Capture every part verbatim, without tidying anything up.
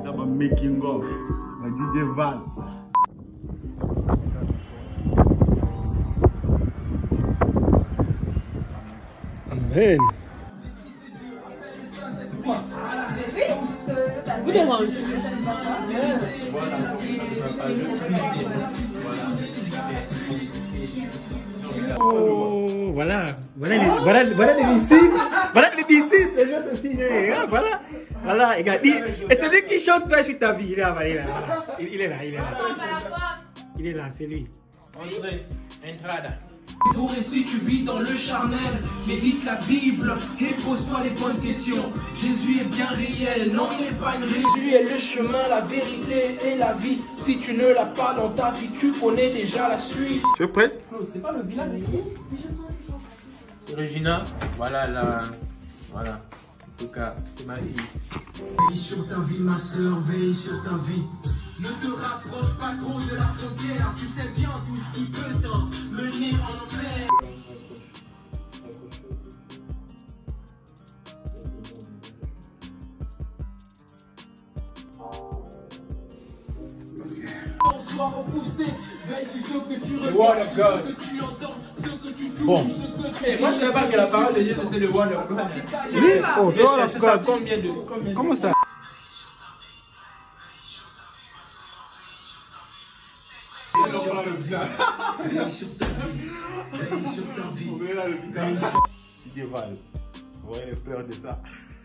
ça va making of. La D J Val. Amen. Vous dérange. Oh, voilà, voilà les, voilà, voilà les disciples, voilà les disciples, les autres aussi, hein, voilà, voilà, regarde, et c'est lui qui chante toi sur ta vie, il est là, il est là, il est là, il est là, il est là, c'est lui. Entrez, entrada. Pour si tu vis dans le charnel, médite la Bible et pose-toi les bonnes questions. Jésus est bien réel, non il n'est pas une réalité. Jésus est le chemin, la vérité et la vie. Si tu ne l'as pas dans ta vie, tu connais déjà la suite. Tu es prête? C'est pas le village ici? C'est Regina, voilà la... Voilà, en tout cas, c'est ma fille. Veille sur ta vie ma soeur, veille sur ta vie. Ne te rapproche pas trop de la frontière, tu sais bien tout ce qui peut t'emmener en enfer. On soit repoussé, veille sur ce que tu regardes, ce que tu entends, ce que tu touches, bon. Ce que tu... Moi je savais pas que la parole de Dieu c'était le word of God. Oui, oh, je cherchais ça combien de... Combien Comment ça? Tu dévales. Ouais, j'ai peur de ça.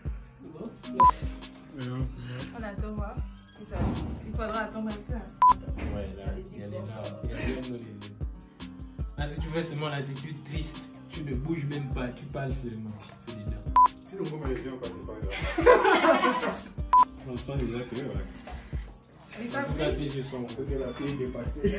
On attend voir. Il faudra attendre un peu. Ouais, là, il y a des larmes. Il y a des larmes dans les yeux. Ah, si tu fais seulement l'attitude triste, tu ne bouges même pas, tu parles seulement. C'est des dents. Si le moment est bien, on passe pas grave. On sent déjà que, ouais. Mais ça La fille, je sens que la fille est dépassée.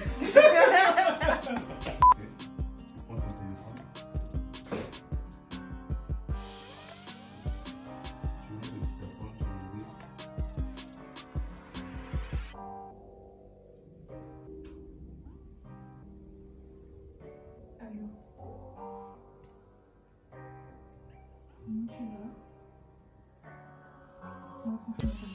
Allô. Comment tu vas? Moi, franchement,